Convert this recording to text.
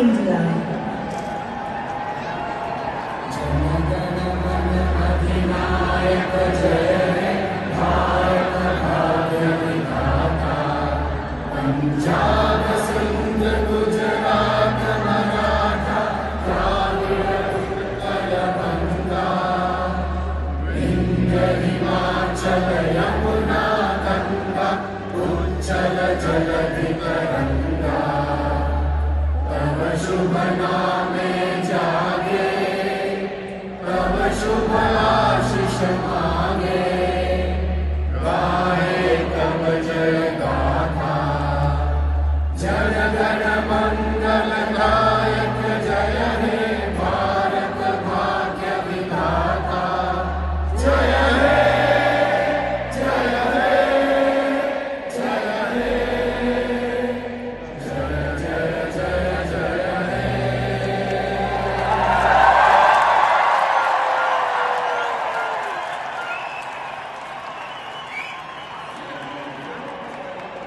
India. जनगण मन अधिनायक जय हे भारत भाग्य विधाता। पंजाब सिंध गुजरात मराठा द्राविड़ उत्कल बंगा। विंध्य हिमाचल यमुना गंगा उच्चल जलधि तरंगा। तव शुभ नाम